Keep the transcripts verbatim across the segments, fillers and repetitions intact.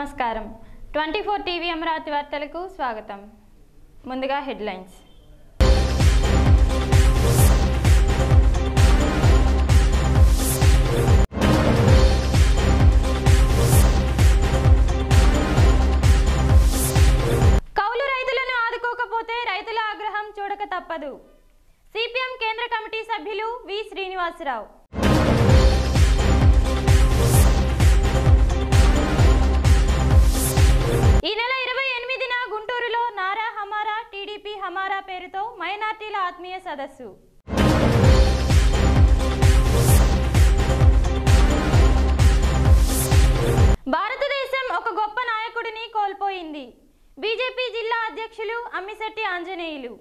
నమస్కారం twenty four TV Amaravati వార్తలకు స్వాగతం. ముందుగా హెడ్లైన్స్. కౌలు రైతులను ఆదుకోకపోతే రైతుల ఆగ్రహం చూడక తప్పదు. సిపిఎం కేంద్ర కమిటీ సభ్యులు వి శ్రీనివాసరావు. ఈ నెల ఇరవై ఎనిమిదిన గుంటూరులో నారా హమారా టీడీపీ హమారా పేరుతో మైనార్టీల ఆత్మీయ సదస్సు. భారతదేశం ఒక గొప్ప నాయకుడిని కోల్పోయింది. బీజేపీ జిల్లా అధ్యక్షులు అమ్మిశెట్టి ఆంజనేయులు.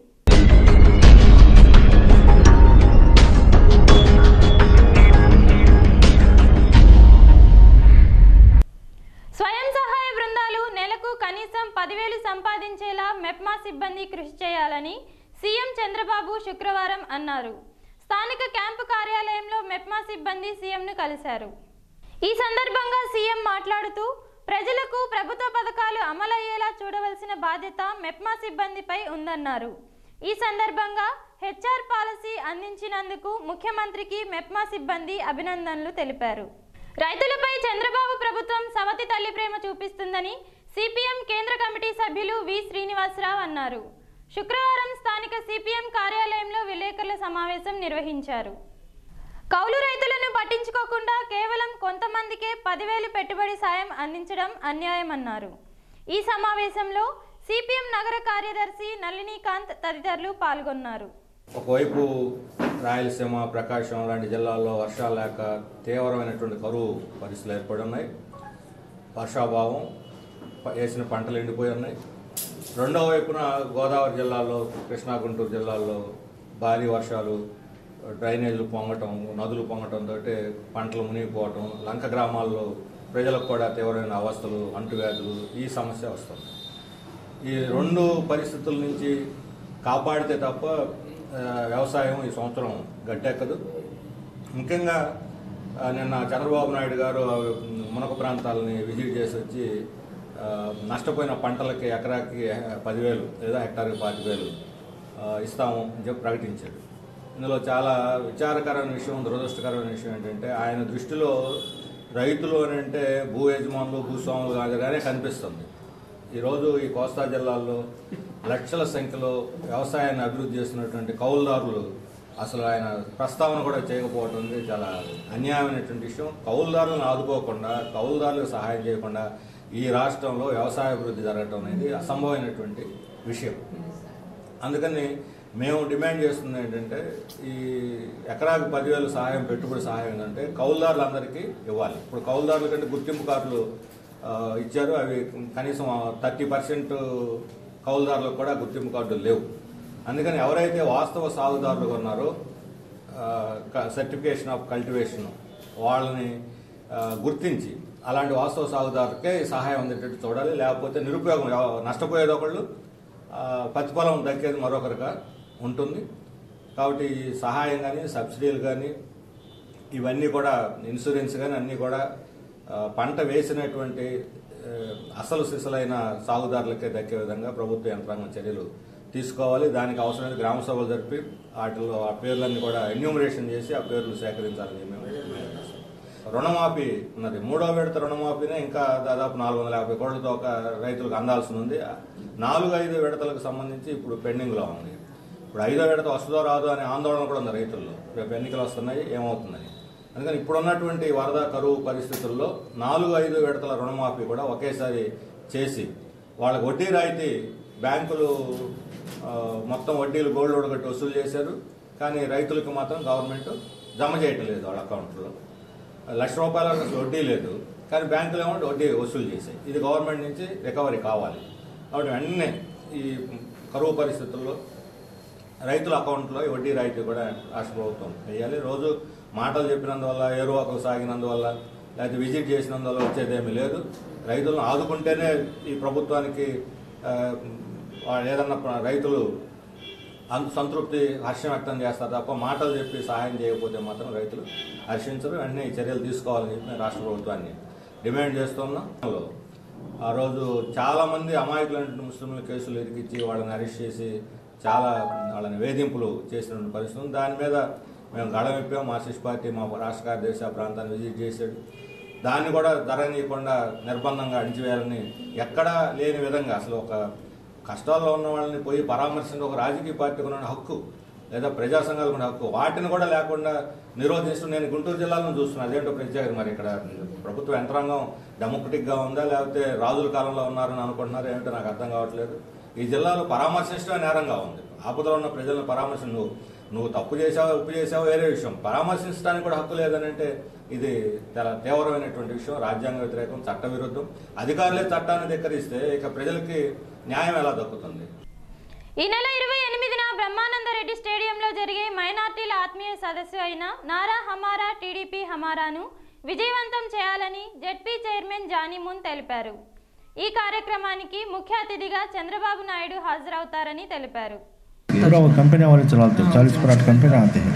స్వయం సహాయ బృందాలు నెలకు కనీసం పదివేలు సంపాదించేలా మెప్మా సిబ్బంది కృషి చేయాలని సీఎం చంద్రబాబు శుక్రవారం అన్నారు. స్థానిక క్యాంపు కార్యాలయంలో మెప్మా సిబ్బంది సీఎంను కలిశారు. ఈ సందర్భంగా సీఎం మాట్లాడుతూ ప్రజలకు ప్రభుత్వ పథకాలు అమలయ్యేలా చూడవలసిన బాధ్యత మెప్మా సిబ్బందిపై ఉందన్నారు. ఈ సందర్భంగా హెచ్ఆర్ పాలసీ అందించినందుకు ముఖ్యమంత్రికి మెప్మా సిబ్బంది అభినందనలు తెలిపారు. రైతులపై చంద్రబాబు ప్రభుత్వం సవతి తల్లి ప్రేమ చూపిస్తుందని సిపిఎం కేంద్ర కమిటీ సభ్యులు వి శ్రీనివాసరావు అన్నారు. శుక్రవారం స్థానిక సిపిఎం కార్యాలయంలో విలేకరుల సమావేశం నిర్వహించారు. కౌలు రైతులను పట్టించుకోకుండా కేవలం కొంతమందికే పదివేలు పెట్టుబడి సాయం అందించడం అన్యాయమన్నారు. ఈ సమావేశంలో సిపిఎం నగర కార్యదర్శి నళినీకాంత్ తదితరులు పాల్గొన్నారు. ఒకవైపు రాయలసీమ, ప్రకాశం లాంటి జిల్లాల్లో వర్షాలు లేక తీవ్రమైనటువంటి కరువు పరిస్థితులు ఏర్పడి ఉన్నాయి. వర్షాభావం, వేసిన పంటలు ఎండిపోయి ఉన్నాయి. రెండో వైపున గోదావరి జిల్లాలో, కృష్ణా, గుంటూరు జిల్లాల్లో భారీ వర్షాలు, డ్రైనేజీలు పొంగటం, నదులు పొంగటంతో పంటలు మునిగిపోవటం, లంక గ్రామాల్లో ప్రజలకు కూడా తీవ్రమైన అవస్థలు, అంటువ్యాధులు, ఈ సమస్య వస్తుంది. ఈ రెండు పరిస్థితుల నుంచి కాపాడితే తప్ప వ్యవసాయం ఈ సంవత్సరం గట్టెక్కదు. ముఖ్యంగా నిన్న చంద్రబాబు నాయుడు గారు మునక ప్రాంతాలని విజిట్ చేసి వచ్చి నష్టపోయిన పంటలకి ఎకరాకి పదివేలు లేదా హెక్టార్కి పాతి వేలు ఇస్తాము అని చెప్పి ప్రకటించాడు. ఇందులో చాలా విచారకరమైన విషయం, దురదృష్టకరమైన విషయం ఏంటంటే ఆయన దృష్టిలో రైతులు అని అంటే భూ యజమానులు, భూస్వాములు కాదుగానే కనిపిస్తుంది. ఈరోజు ఈ కోస్తా జిల్లాల్లో లక్షల సంఖ్యలో వ్యవసాయాన్ని అభివృద్ధి చేస్తున్నటువంటి కౌలుదారులు అసలు ఆయన ప్రస్తావన కూడా చేయకపోవడం చాలా అన్యాయమైనటువంటి విషయం. కౌలుదారులను ఆదుకోకుండా, కౌలుదారులకు సహాయం చేయకుండా ఈ రాష్ట్రంలో వ్యవసాయ అభివృద్ధి జరగడం అనేది అసంభవమైనటువంటి విషయం. అందుకని మేము డిమాండ్ చేస్తుంది ఏంటంటే ఈ ఎకరాకి పదివేలు సహాయం, పెట్టుబడి సహాయం ఏంటంటే కౌలుదారులందరికీ ఇవ్వాలి. ఇప్పుడు కౌలుదారుల కంటే గుర్తింపు కార్డులు ఇచ్చారు, అవి కనీసం థర్టీ పర్సెంట్ కౌలుదారులకు కూడా గుర్తింపు కార్డులు లేవు. అందుకని ఎవరైతే వాస్తవ సాగుదారులుగా ఉన్నారో సర్టిఫికేషన్ ఆఫ్ కల్టివేషన్ వాళ్ళని గుర్తించి అలాంటి వాస్తవ సాగుదారులకే సహాయం అందేటట్టు చూడాలి. లేకపోతే నిరుపయోగం, నష్టపోయేది ఒకళ్ళు, ప్రతిఫలం దక్కేది మరొకరిగా ఉంటుంది. కాబట్టి సహాయం కానీ, సబ్సిడీలు కానీ, ఇవన్నీ కూడా ఇన్సూరెన్స్ కానీ అన్నీ కూడా పంట వేసినటువంటి అసలు సిసలైన సాగుదారులకే దక్కే విధంగా ప్రభుత్వ యంత్రాంగం చర్యలు తీసుకోవాలి. దానికి అవసరమైన గ్రామ సభలు జరిపి వాటిలో ఆ పేర్లన్నీ కూడా ఎన్యూమరేషన్ చేసి ఆ పేర్లు సేకరించాలని మేము రుణమాఫీ ఉన్నది. మూడో విడత రుణమాఫీనే ఇంకా దాదాపు నాలుగు వందల యాభై కోట్లతో ఒక రైతులకు అందాల్సి ఉంది. నాలుగు ఐదు విడతలకు సంబంధించి ఇప్పుడు పెండింగ్లో ఉంది. ఇప్పుడు ఐదో విడత వస్తుందో రాదో అనే ఆందోళన కూడా ఉంది రైతుల్లో. రేపు ఎన్నికలు వస్తున్నాయి, ఏమవుతుందని. అందుకని ఇప్పుడున్నటువంటి వరద, కరువు పరిస్థితుల్లో నాలుగు ఐదు విడతల రుణమాఫీ కూడా ఒకేసారి చేసి వాళ్ళకి వడ్డీ రాయితీ, బ్యాంకులు మొత్తం వడ్డీలు గోల్డ్ లోడ్ కట్టి వసూలు చేశారు. కానీ రైతులకు మాత్రం గవర్నమెంట్ జమ చేయటం లేదు వాళ్ళ అకౌంట్లో. లక్ష రూపాయల వడ్డీ లేదు, కానీ బ్యాంకులు ఏమో వడ్డీ వసూలు చేశాయి. ఇది గవర్నమెంట్ నుంచి రికవరీ కావాలి. కాబట్టి వెంటనే ఈ కరువు పరిస్థితుల్లో రైతుల అకౌంట్లో ఈ వడ్డీ రాయితీ కూడా రాష్ట్ర ప్రభుత్వం వేయాలి. రోజు మాటలు చెప్పినందువల్ల, ఏరువాకలు సాగినందువల్ల, లేకపోతే విజిట్ చేసినందువల్ల వచ్చేదేమీ లేదు. రైతులను ఆదుకుంటేనే ఈ ప్రభుత్వానికి ఏదన్నా రైతులు సంతృప్తి, హర్షం వ్యక్తం చేస్తారు తప్ప మాటలు చెప్పి సహాయం చేయకపోతే మాత్రం రైతులు హర్షించరు. వెంటనే ఈ చర్యలు తీసుకోవాలని చెప్పి రాష్ట్ర ప్రభుత్వాన్ని డిమాండ్ చేస్తున్నాం. ఆ రోజు చాలామంది అమాయకులైన ముస్లింల కేసులు ఇరికిచ్చి వాళ్ళని అరెస్ట్ చేసి చాలా వాళ్ళని వేధింపులు చేసిన పరిస్థితి. దాని మీద మేము గళమెప్పాం. మార్క్సిస్ట్ పార్టీ మా రాష్ట్ర కార్యదర్శి ఆ ప్రాంతాన్ని విజిట్ చేశాడు. దాన్ని కూడా జరగనీయకుండా నిర్బంధంగా అణిచివేయాలని ఎక్కడా లేని విధంగా అసలు ఒక కష్టాల్లో ఉన్న వాళ్ళని పోయి పరామర్శించే ఒక రాజకీయ పార్టీకి ఉన్న హక్కు లేదా ప్రజా సంఘాలకు ఉన్న హక్కు వాటిని కూడా లేకుండా నిరోధిస్తూ నేను గుంటూరు జిల్లాలో చూస్తున్నాను. అదేంటో ప్రత్యేకత మరి ఇక్కడ ప్రభుత్వ యంత్రాంగం డెమోక్రటిక్గా ఉందా లేకపోతే రాజుల కాలంలో ఉన్నారని అనుకుంటున్నారో ఏమిటో నాకు అర్థం కావట్లేదు. ఈ జిల్లాలో పరామర్శించడం నేరంగా ఉంది. ఆపదలో ఉన్న ప్రజలను పరామర్శ నువ్వు నువ్వు తప్పు చేసావు ఉప్పు చేసావు వేరే విషయం, పరామర్శించడానికి కూడా హక్కు లేదని అంటే ఇది చాలా తీవ్రమైనటువంటి విషయం, రాజ్యాంగ వ్యతిరేకం, చట్ట విరుద్ధం. అధికారులే చట్టాన్ని ధిక్కరిస్తే ఇక ప్రజలకి న్యాయం ఎలా దక్కుతుంది? ఈ నెల ఇరవై ఎనిమిదిన బ్రహ్మానందరెడ్డి స్టేడియంలో జరిగే మైనార్టీల ఆత్మీయ సదస్సు అయిన నారా హమారా టీడీపీ హమారాను విజయవంతం చేయాలని జెడ్పీ చైర్మన్ జానీమున్ తెలిపారు. ఈ కార్యక్రమానికి ముఖ్య అతిథిగా చంద్రబాబు నాయుడు హాజరవుతారని తెలిపారు. कंपनी वाले चलाते हैं, चालीस पराठ कंपनी आते हैं.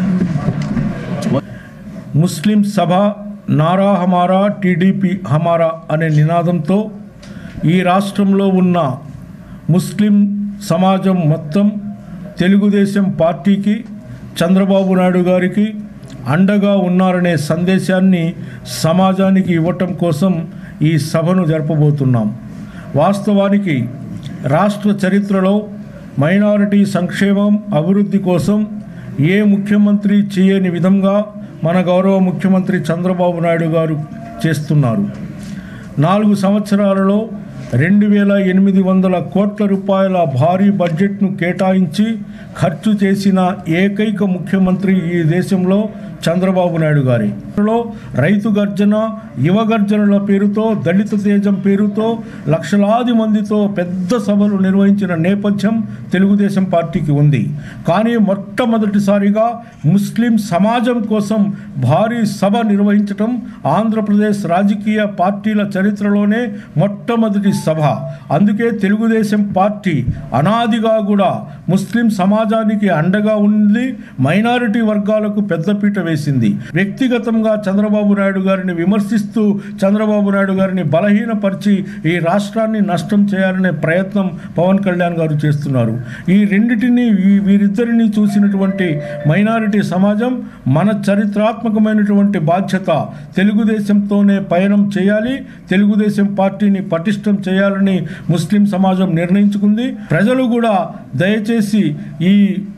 ముస్లిం సభ నారా హమారా టీడీపీ హమారా అనే నినాదంతో ఈ రాష్ట్రంలో ఉన్న ముస్లిం సమాజం మొత్తం తెలుగుదేశం పార్టీకి చంద్రబాబు నాయుడు గారికి అండగా ఉన్నారనే సందేశాన్ని సమాజానికి ఇవ్వటం కోసం ఈ సభను జరపబోతున్నాం. వాస్తవానికి రాష్ట్ర చరిత్రలో మైనారిటీ సంక్షేమం అభివృద్ధి కోసం ఏ ముఖ్యమంత్రి చేయని విధంగా మన గౌరవ ముఖ్యమంత్రి చంద్రబాబు నాయుడు గారు చేస్తున్నారు. నాలుగు సంవత్సరాలలో రెండు వేల ఎనిమిది వందల కోట్ల రూపాయల భారీ బడ్జెట్ను కేటాయించి ఖర్చు చేసిన ఏకైక ముఖ్యమంత్రి ఈ దేశంలో చంద్రబాబు నాయుడు గారి. రైతు గర్జన, యువ గర్జనల పేరుతో, దళిత తేజం పేరుతో లక్షలాది మందితో పెద్ద సభలు నిర్వహించిన నేపథ్యం తెలుగుదేశం పార్టీకి ఉంది. కానీ మొట్టమొదటిసారిగా ముస్లిం సమాజం కోసం భారీ సభ నిర్వహించటం ఆంధ్రప్రదేశ్ రాజకీయ పార్టీల చరిత్రలోనే మొట్టమొదటి సభ. అందుకే తెలుగుదేశం పార్టీ అనాదిగా కూడా ముస్లిం సమాజానికి అండగా ఉంది, మైనారిటీ వర్గాలకు పెద్దపీట వేసింది. వ్యక్తిగతంగా చంద్రబాబు నాయుడు గారిని విమర్శిస్తూ చంద్రబాబు నాయుడు గారిని బలహీనపరిచి ఈ రాష్ట్రాన్ని నష్టం చేయాలనే ప్రయత్నం పవన్ కళ్యాణ్ గారు చేస్తున్నారు. ఈ రెండిటిని వీరిద్దరిని చూసినటువంటి మైనారిటీ సమాజం మన చరిత్రాత్మకమైనటువంటి బాధ్యత తెలుగుదేశంతోనే పయనం చేయాలి, తెలుగుదేశం పార్టీని పటిష్టం చేయాలని ముస్లిం సమాజం నిర్ణయించుకుంది. ప్రజలు కూడా దయచేసి ఈ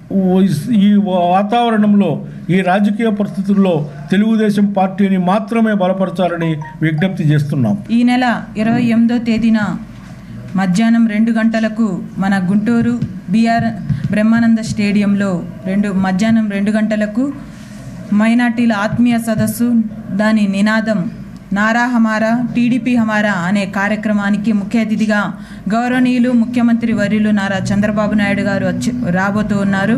ఈ వాతావరణంలో, ఈ రాజకీయ పరిస్థితుల్లో తెలుగుదేశం పార్టీని మాత్రమే బలపరచాలని విజ్ఞప్తి చేస్తున్నాం. ఈ నెల ఇరవై ఎనిమిదో తేదీన మధ్యాహ్నం రెండు గంటలకు మన గుంటూరు బిఆర్ బ్రహ్మానంద స్టేడియంలో రెండు మధ్యాహ్నం రెండు గంటలకు మైనార్టీల ఆత్మీయ సదస్సు, దాని నినాదం నారా హమారా టీడీపీ హమారా అనే కార్యక్రమానికి ముఖ్య అతిథిగా గౌరవనీయులు ముఖ్యమంత్రి వర్యులు నారా చంద్రబాబు నాయుడు గారు వచ్చి రాబోతూ ఉన్నారు.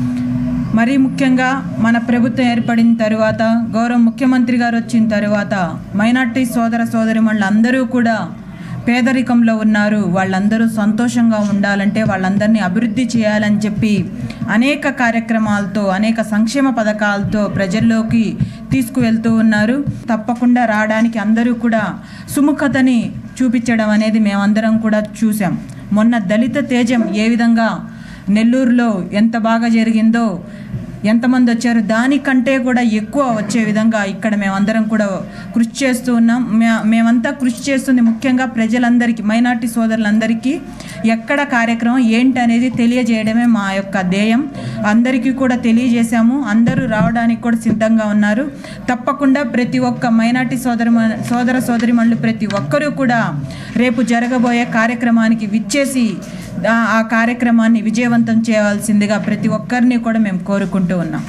మరీ ముఖ్యంగా మన ప్రభుత్వం ఏర్పడిన తరువాత, గౌరవ ముఖ్యమంత్రి గారు వచ్చిన తరువాత మైనార్టీ సోదర సోదరిమణులు అందరూ కూడా పేదరికంలో ఉన్నారు. వాళ్ళందరూ సంతోషంగా ఉండాలంటే వాళ్ళందరినీ అభివృద్ధి చేయాలని చెప్పి అనేక కార్యక్రమాలతో, అనేక సంక్షేమ పథకాలతో ప్రజల్లోకి తీసుకువెళ్తూ ఉన్నారు. తప్పకుండా రావడానికి అందరూ కూడా సుముఖతని చూపించడం అనేది మేమందరం కూడా చూసాం. మొన్న దళిత తేజం ఏ విధంగా నెల్లూరులో ఎంత బాగా జరిగిందో, ఎంతమంది వచ్చారు, దానికంటే కూడా ఎక్కువ వచ్చే విధంగా ఇక్కడ మేమందరం కూడా కృషి చేస్తూ ఉన్నాం. మే మేమంతా కృషి చేస్తుంది ముఖ్యంగా ప్రజలందరికీ, మైనార్టీ సోదరులందరికీ ఎక్కడ కార్యక్రమం ఏంటి అనేది తెలియజేయడమే మా యొక్క ధ్యేయం. అందరికీ కూడా తెలియజేశాము, అందరూ రావడానికి కూడా సిద్ధంగా ఉన్నారు. తప్పకుండా ప్రతి ఒక్క మైనార్టీ సోదరు సోదర సోదరిమణులు ప్రతి ఒక్కరూ కూడా రేపు జరగబోయే కార్యక్రమానికి విచ్చేసి ఆ కార్యక్రమాన్ని విజయవంతం చేయవలసిందిగా ప్రతి ఒక్కరిని కూడా మేము కోరుకుంటూ ఉన్నాం.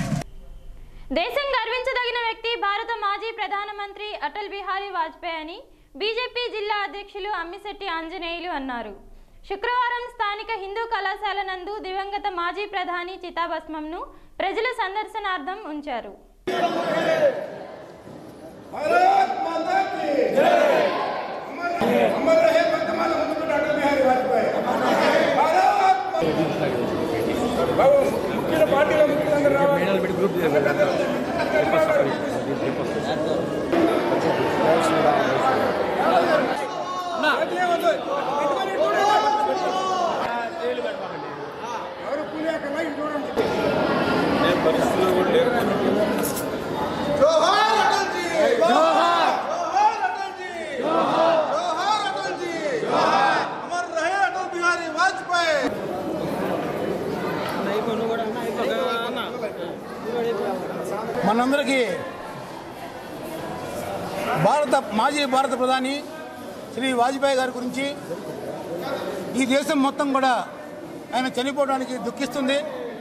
దేశం గర్వించదగిన వ్యక్తి భారత మాజీ ప్రధానమంత్రి అటల్ బిహారీ వాజ్పేయి అని బీజేపీ జిల్లా అధ్యక్షులు అమ్మిశెట్టి ఆంజనేయులు అన్నారు. శుక్రవారం స్థానిక హిందూ కళాశాల నందు దివంగత మాజీ ప్రధాని చితాభస్మంను ప్రజల సందర్శనార్థం ఉంచారు. మనందరికీ భారత మాజీ భారత ప్రధాని శ్రీ వాజ్పేయి గారి గురించి ఈ దేశం మొత్తం కూడా ఆయన చనిపోవడానికి దుఃఖిస్తుంది.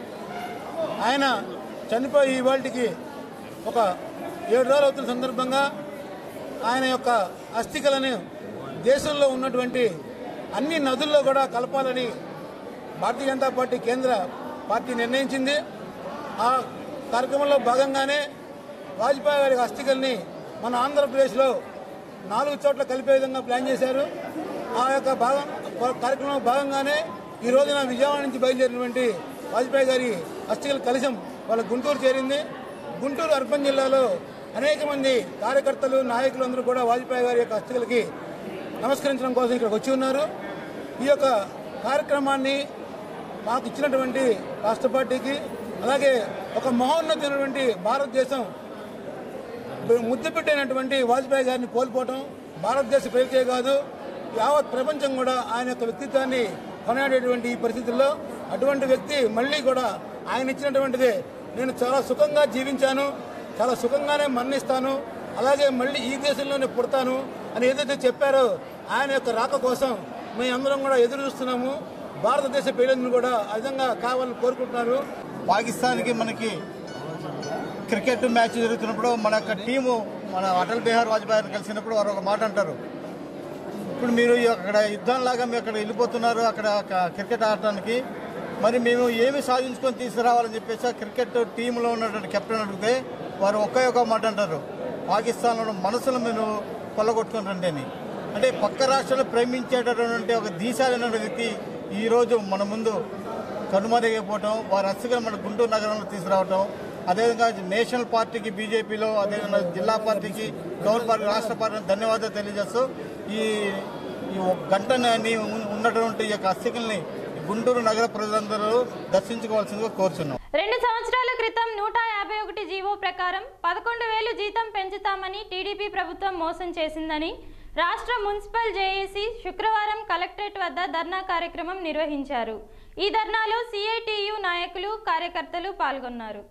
ఆయన చనిపోయి ఇవాళకి ఒక ఏడు రోజులు అవుతున్న సందర్భంగా ఆయన యొక్క అస్థికలను దేశంలో ఉన్నటువంటి అన్ని నదుల్లో కూడా కలపాలని భారతీయ జనతా పార్టీ కేంద్ర పార్టీ నిర్ణయించింది. ఆ కార్యక్రమంలో భాగంగానే వాజ్పేయి గారి అస్థికల్ని మన ఆంధ్రప్రదేశ్లో నాలుగు చోట్ల కలిపే విధంగా ప్లాన్ చేశారు. ఆ యొక్క భాగం కార్యక్రమంలో భాగంగానే ఈ రోజున విజయవాడ నుంచి బయలుదేరినటువంటి వాజ్పేయి గారి అస్థికల కలశం వాళ్ళ గుంటూరు చేరింది. గుంటూరు అర్బన్ జిల్లాలో అనేక మంది కార్యకర్తలు నాయకులు అందరూ కూడా వాజ్పేయి గారి యొక్క అస్థికలకి నమస్కరించడం కోసం ఇక్కడికి వచ్చి ఉన్నారు. ఈ యొక్క కార్యక్రమాన్ని మాకు ఇచ్చినటువంటి రాష్ట్ర పార్టీకి, అలాగే ఒక మహోన్నతమైనటువంటి భారతదేశం ముద్దుపెట్టినటువంటి వాజ్పేయి గారిని కోల్పోవటం భారతదేశ ప్రజలకే కాదు యావత్ ప్రపంచం కూడా ఆయన యొక్క వ్యక్తిత్వాన్ని కొనాడేటువంటి ఈ పరిస్థితుల్లో అటువంటి వ్యక్తి మళ్ళీ కూడా ఆయన ఇచ్చినటువంటిది నేను చాలా సుఖంగా జీవించాను, చాలా సుఖంగానే మరణిస్తాను, అలాగే మళ్ళీ ఈ దేశంలోనే పుడతాను అని ఏదైతే చెప్పారో ఆయన యొక్క రాక కోసం మేము అందరం కూడా ఎదురు చూస్తున్నాము. భారతదేశ ప్రజలందరూ కూడా ఆ విధంగా కావాలని కోరుకుంటున్నారు. పాకిస్తాన్కి మనకి క్రికెట్ మ్యాచ్ జరుగుతున్నప్పుడు మన యొక్క టీము మన అటల్ బిహారీ వాజ్పేయిని కలిసినప్పుడు వారు ఒక మాట అంటారు, ఇప్పుడు మీరు అక్కడ యుద్ధంలాగా మీరు అక్కడ వెళ్ళిపోతున్నారు అక్కడ క్రికెట్ ఆడటానికి, మరి మేము ఏమి సాధించుకొని తీసుకురావాలని చెప్పేసి ఆ క్రికెట్ టీంలో ఉన్నటువంటి కెప్టెన్ అడిగితే వారు ఒకే ఒక మాట అంటారు, పాకిస్తాన్లో మనసులు మీరు కొల్లగొట్టుకుని అని. అంటే పక్క రాష్ట్రాలు ప్రేమించేటటువంటి ఒక దీశాలైన వ్యక్తి ఈరోజు మన ముందు కనుమరుగైపోవటం, వారి అస్తిగా మన గుంటూరు నగరంలో తీసుకురావటం, అదేవిధంగా నేషనల్ పార్టీకి బీజేపీలో అదేవిధంగా జిల్లా పార్టీకి గవర్నర్ పార్టీ రాష్ట్ర పార్టీకి ధన్యవాదాలు తెలియజేస్తూ ఈ గంటని ఉన్నటువంటి ఈ యొక్క అస్థికల్ని గుంటూరు నగర ప్రజలందరూ దర్శించుకోవాల్సిందిగా కోరుచున్నాం. రెండు సంవత్సరాల క్రితం నూట యాభై ఒకటి జీవో ప్రకారం పదకొండు వేలు జీతం పెంచుతామని టీడీపీ ప్రభుత్వం మోసం చేసిందని రాష్ట్ర మున్సిపల్ జేఏసీ శుక్రవారం కలెక్టరేట్ వద్ద ధర్నా కార్యక్రమం నిర్వహించారు. ఈ ధర్నాలో సిఐటియు నాయకులు కార్యకర్తలు పాల్గొన్నారు.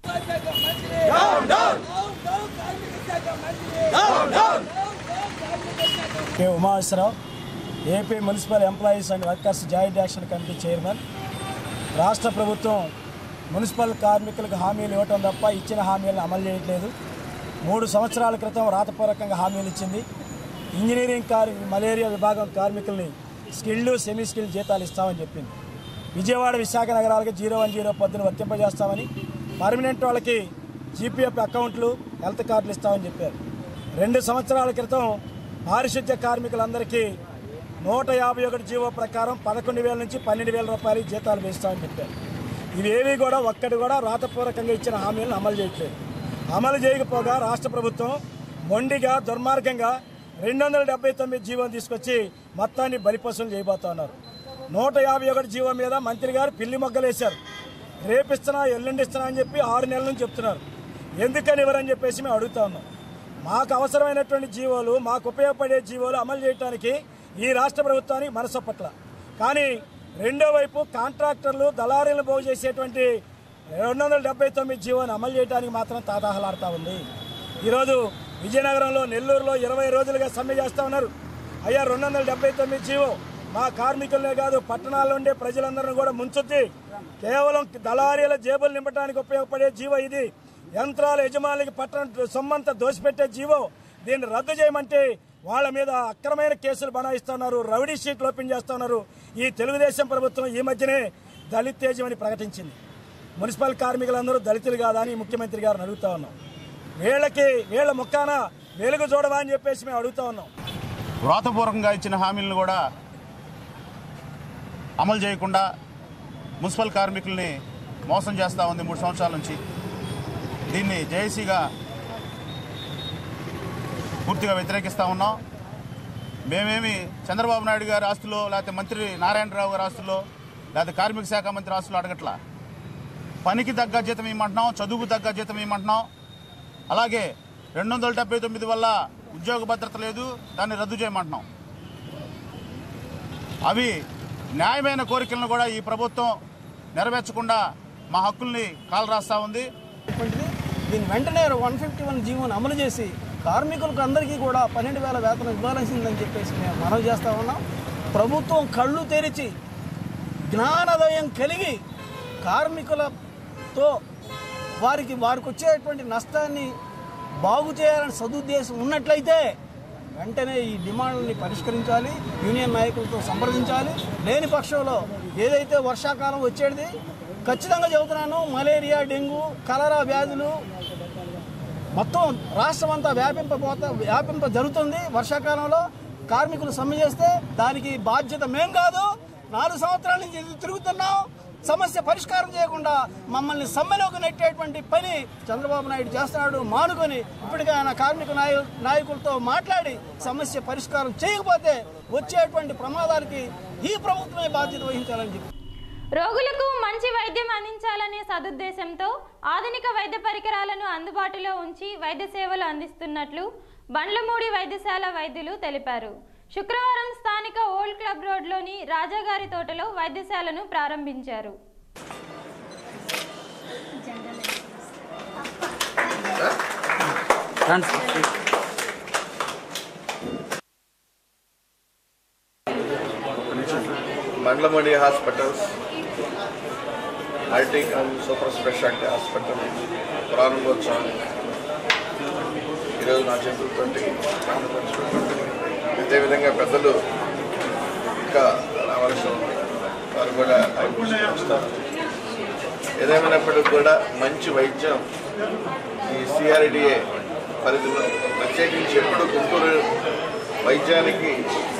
Umashwararao, AP municipal employees and workers joint action committee chairman. రాష్ట్ర ప్రభుత్వం మున్సిపల్ కార్మికులకు హామీలు ఇవ్వటం తప్ప ఇచ్చిన హామీలను అమలు చేయట్లేదు. మూడు సంవత్సరాల క్రితం రాతపూర్వకంగా హామీలు ఇచ్చింది. ఇంజనీరింగ్ కార్ మలేరియా విభాగం కార్మికుల్ని స్కిల్డ్ సెమీ స్కిల్డ్ జీతాలు ఇస్తామని చెప్పింది. విజయవాడ విశాఖ నగరాలకు జీరో వన్ జీరో పద్దును వర్తింపజేస్తామని, పర్మనెంట్ వాళ్ళకి జీపీఎఫ్ అకౌంట్లు హెల్త్ కార్డులు ఇస్తామని చెప్పారు. రెండు సంవత్సరాల క్రితం పారిశుద్ధ్య కార్మికులందరికీ నూట యాభై ఒకటి జీవో ప్రకారం పదకొండు వేల నుంచి పన్నెండు వేల రూపాయలు జీతాలు వేస్తామని చెప్పారు. ఇవేవి కూడా ఒక్కటి కూడా రాతపూర్వకంగా ఇచ్చిన హామీలను అమలు చేయట్లేదు. అమలు చేయకపోగా రాష్ట్ర ప్రభుత్వం మొండిగా దుర్మార్గంగా రెండు వందల డెబ్బై తొమ్మిది జీవోని తీసుకొచ్చి మొత్తాన్ని బలిపశులు చేయబోతా ఉన్నారు. నూట యాభై ఒకటి జీవో మీద మంత్రి గారు పిల్లి మొగ్గలేశారు. రేపిస్తున్నా ఎల్లుండి ఇస్తున్నా అని చెప్పి ఆరు నెలల నుంచి చెప్తున్నారు. ఎందుకని ఎవరని చెప్పేసి మేము అడుగుతా ఉన్నాం. మాకు అవసరమైనటువంటి జీవోలు, మాకు ఉపయోగపడే జీవోలు అమలు చేయడానికి ఈ రాష్ట్ర ప్రభుత్వానికి మనసు పట్ల, కానీ రెండో వైపు కాంట్రాక్టర్లు దళారీలను బాగు చేసేటువంటి రెండు వందల డెబ్బై తొమ్మిది జీవోని అమలు చేయడానికి మాత్రం తాతాహలాడుతూ ఉంది. ఈరోజు విజయనగరంలో, నెల్లూరులో ఇరవై రోజులుగా సమ్మె చేస్తూ ఉన్నారు. అయ్యా, రెండు వందల డెబ్బై తొమ్మిది జీవో మా కార్మికులనే కాదు పట్టణాల్లో ఉండే ప్రజలందరినీ కూడా ముంచుద్ది. కేవలం దళారీల జేబులు నింపడానికి ఉపయోగపడే జీవో ఇది. యంత్రాల యజమానులకి పట్టణ సొమ్మంతా దోసిపెట్టే జీవో. దీన్ని రద్దు చేయమంటే వాళ్ళ మీద అక్రమైన కేసులు బనాయిస్తున్నారు, రౌడీ షీట్లు ఓపెన్ చేస్తున్నారు. ఈ తెలుగుదేశం ప్రభుత్వం ఈ మధ్యనే దళిత్ తేజం అని ప్రకటించింది. మున్సిపల్ కార్మికులందరూ దళితులు కాదా అని ముఖ్యమంత్రి గారిని అడుగుతా ఉన్నాం. వీళ్ళకి వీళ్ళ ముఖాన వెలుగు చూడవా అని చెప్పేసి మేము అడుగుతా ఉన్నాం. వ్రాతపూర్వకంగా ఇచ్చిన హామీలను కూడా అమలు చేయకుండా మున్సిపల్ కార్మికుల్ని మోసం చేస్తూ ఉంది మూడు సంవత్సరాల నుంచి. దీన్ని జేఏసీగా పూర్తిగా వ్యతిరేకిస్తూ ఉన్నాం. మేమేమి చంద్రబాబు నాయుడు గారి ఆస్తులో, లేకపోతే మంత్రి నారాయణరావు గారి ఆస్తులో, లేకపోతే కార్మిక శాఖ మంత్రి ఆస్తులో అడగట్లా. పనికి తగ్గ జీతం ఇవ్వమంటున్నాం, చదువుకు తగ్గ జీతం ఇవ్వమంటున్నాం. అలాగే రెండు వందల డెబ్బై తొమ్మిది వల్ల ఉద్యోగ భద్రత లేదు, దాన్ని రద్దు చేయమంటున్నాం. అవి న్యాయమైన కోరికలను కూడా ఈ ప్రభుత్వం నెరవేర్చకుండా మా హక్కుల్ని కాలరాస్తా ఉంది. దీని వెంటనే వన్ ఫిఫ్టీ వన్ జీవోని అమలు చేసి కార్మికులకు అందరికీ కూడా పన్నెండు వేల వేతనం ఇవ్వాల్సిందని చెప్పేసి మేము మనవి చేస్తూ ఉన్నాం. ప్రభుత్వం కళ్ళు తెరిచి జ్ఞానోదయం కలిగి కార్మికులతో వారికి వారికి వచ్చేటువంటి నష్టాన్ని బాగు చేయాలని సదుద్దేశం ఉన్నట్లయితే వెంటనే ఈ డిమాండ్ని పరిష్కరించాలి, యూనియన్ నాయకులతో సంప్రదించాలి. లేని పక్షంలో ఏదైతే వర్షాకాలం వచ్చేది ఖచ్చితంగా చెబుతున్నాను, మలేరియా, డెంగ్యూ, కలరా వ్యాధులు మొత్తం రాష్ట్రం అంతా వ్యాపింపబోతా వ్యాపింప జరుగుతుంది. వర్షాకాలంలో కార్మికులు సమ్మె చేస్తే దానికి బాధ్యత మేం కాదు. నాలుగు సంవత్సరాల నుంచి తిరుగుతున్నాం, సమస్య పరిష్కారం చేయకుండా మమ్మల్ని సమ్మెలోకి నెట్టేటువంటి పని చంద్రబాబు నాయుడు చేస్తున్నాడు. మానుకొని ఇప్పటికే ఆయన కార్మిక నాయ నాయకులతో మాట్లాడి సమస్య పరిష్కారం చేయకపోతే వచ్చేటువంటి ప్రమాదాలకి ఈ ప్రభుత్వమే బాధ్యత వహించాలని చెప్పి రోగులకు మంచి వైద్యం అందించాలనే సదుద్దేశంతో ఆధునిక వైద్య పరికరాలను అందుబాటులో ఉంచి వైద్య సేవలు అందిస్తున్నట్లు బండ్లమూడి వైద్యశాల వైద్యులు తెలిపారు. శుక్రవారం స్థానిక ఓల్డ్ క్లబ్ రోడ్లోని రాజాగారి తోటలో వైద్యశాలను ప్రారంభించారు. Bandlamudi hospitals multi super speciality hospital ప్రారంభోత్సవం ఈరోజు నా చేతులతో అదేవిధంగా పెద్దలు ఇంకా రావాల్సిన వారు కూడా వస్తారు. ఏదేమైనప్పటికీ కూడా మంచి వైద్యం ఈ సిఆర్డిఏ పరిధిలో ప్రత్యేకించి ఎప్పుడు గుంటూరు వైద్యానికి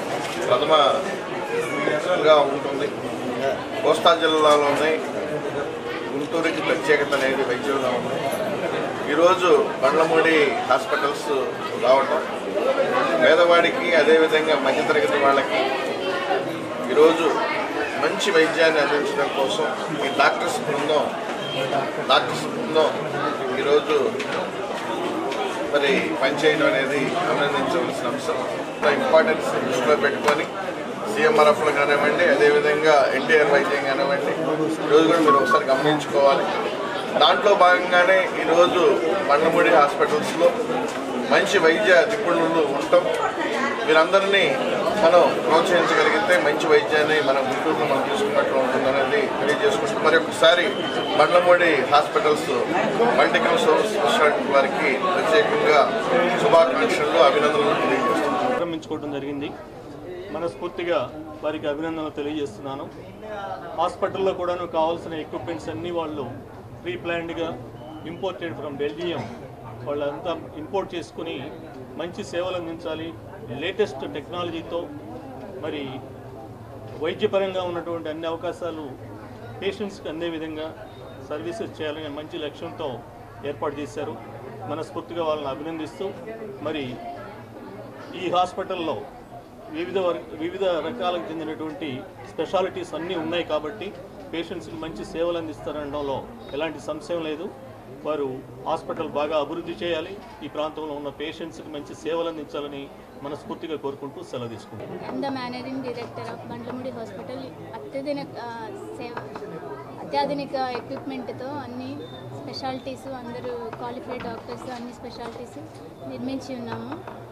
ప్రథమంగా ఉంటుంది. కోస్తా జిల్లాలోనే గుంటూరుకి ప్రత్యేకత అనేది వైద్యంలో ఉంది. ఈరోజు బండ్లమూడి హాస్పిటల్స్ రావటం పేదవాడికి అదేవిధంగా మధ్యతరగతి వాళ్ళకి ఈరోజు మంచి వైద్యాన్ని అందించడం కోసం ఈ డాక్టర్స్ బృందం డాక్టర్స్ బృందం ఈరోజు మరి పనిచేయడం అనేది అభినందించవలసిన అంశం. ఇంపార్టెన్స్ దృష్టిలో పెట్టుకొని సీఎంఆర్ఎఫ్లో కానివ్వండి, అదేవిధంగా ఎన్టీఆర్ వైద్యం కానివ్వండి, ఈరోజు కూడా మీరు ఒకసారి గమనించుకోవాలి. దాంట్లో భాగంగానే ఈరోజు బండ్లమూడి హాస్పిటల్స్లో మంచి వైద్య నిపుణులు ఉండటం, వీరందరినీ మనం ప్రోత్సహించగలిగితే మంచి వైద్యాన్ని మనం గుంటూరులో మనం తీసుకున్నట్లు ఉంటుందనేది తెలియజేసుకుంటూ మరి ఒకసారి బండ్లమూడి హాస్పిటల్స్ మల్టికల్ స్పెషాలిటీ వారికి ప్రత్యేకంగా శుభాకాంక్షలు, అభినందనలు తెలియజేస్తున్నాం. ప్రారంభించుకోవడం జరిగింది. మనస్ఫూర్తిగా వారికి అభినందనలు తెలియజేస్తున్నాను. హాస్పిటల్లో కూడాను కావాల్సిన ఎక్విప్మెంట్స్ అన్నీ వాళ్ళు ప్రీ ప్లాన్డ్గా ఇంపోర్టెడ్ ఫ్రమ్ బెల్జియం వాళ్ళంతా ఇంపోర్ట్ చేసుకుని మంచి సేవలు అందించాలి. లేటెస్ట్ టెక్నాలజీతో మరి వైద్యపరంగా ఉన్నటువంటి అన్ని అవకాశాలు పేషెంట్స్కి అందే విధంగా సర్వీసెస్ చేయాలనే మంచి లక్ష్యంతో ఏర్పాటు చేశారు. మనస్ఫూర్తిగా వాళ్ళని అభినందిస్తూ మరి ఈ హాస్పిటల్లో వివిధ వివిధ రకాలకు చెందినటువంటి స్పెషాలిటీస్ అన్నీ ఉన్నాయి కాబట్టి పేషెంట్స్కి మంచి సేవలు అందిస్తారనడంలో ఎలాంటి సంశయం లేదు. వారు హాస్పిటల్ బాగా అభివృద్ధి చేయాలి, ఈ ప్రాంతంలో ఉన్న పేషెంట్స్కి మంచి సేవలు అందించాలని మనస్ఫూర్తిగా కోరుకుంటూ సెలవు తీసుకుంటాం. I'm the managing director of Bandlamudi hospital. అత్యాధునిక సేవ అత్యాధునిక ఎక్విప్మెంట్తో అన్ని స్పెషాలిటీస్, అందరూ క్వాలిఫైడ్ డాక్టర్స్ అన్ని స్పెషాలిటీస్ నిర్మించి ఉన్నాము.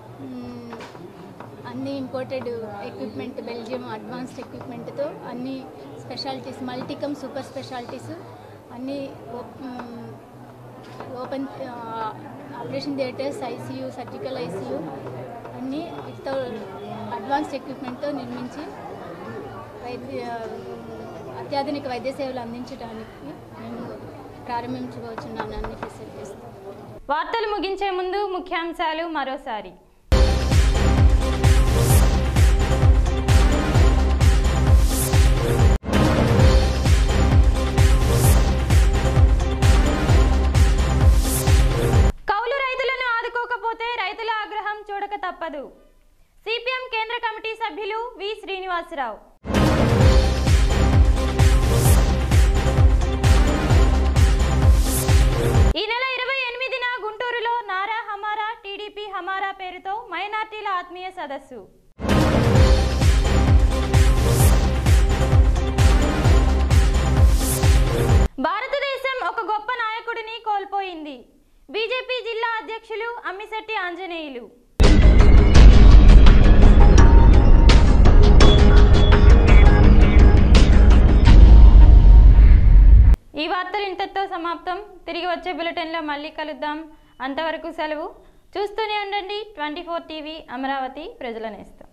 అన్ని ఇంపోర్టెడ్ ఎక్విప్మెంట్, బెల్జియం అడ్వాన్స్డ్ ఎక్విప్మెంట్తో అన్ని స్పెషాలిటీస్, మల్టీకమ్ సూపర్ స్పెషాలిటీస్ అన్నీ open operation theatres, ICU, surgical ICU అన్నీ వీటితో అడ్వాన్స్డ్ ఎక్విప్మెంట్తో నిర్మించి వైద్య అత్యాధునిక వైద్య సేవలు అందించడానికి మేము ప్రారంభించుకోవచ్చున్నాను అన్ని ఫెసిలిటీస్. వార్తలు ముగించే ముందు ముఖ్యాంశాలు మరోసారి. రైతుల ఆగ్రహం చూడక తప్పదు. సిపిఎం కేంద్ర కమిటీ సభ్యులు వి శ్రీనివాసరావు. ఈ నెల ఇరవై ఎనిమిదిన గుంటూరులో నారా హమారా టీడీపీ హమారా పేరుతో మైనార్టీల ఆత్మీయ సదస్సు. భారతదేశం ఒక గొప్ప నాయకుడిని కోల్పోయింది. బీజేపీ జిల్లా అధ్యక్షులు అమ్మిశెట్టి ఆంజనేయులు. ఈ వార్తలు ఇంతటితో సమాప్తం. తిరిగి వచ్చే బులెటిన్లో మళ్ళీ కలుద్దాం. అంతవరకు సెలవు. చూస్తూనే ఉండండి ట్వంటీ ఫోర్ టీవీ, అమరావతి ప్రజల నేస్తం.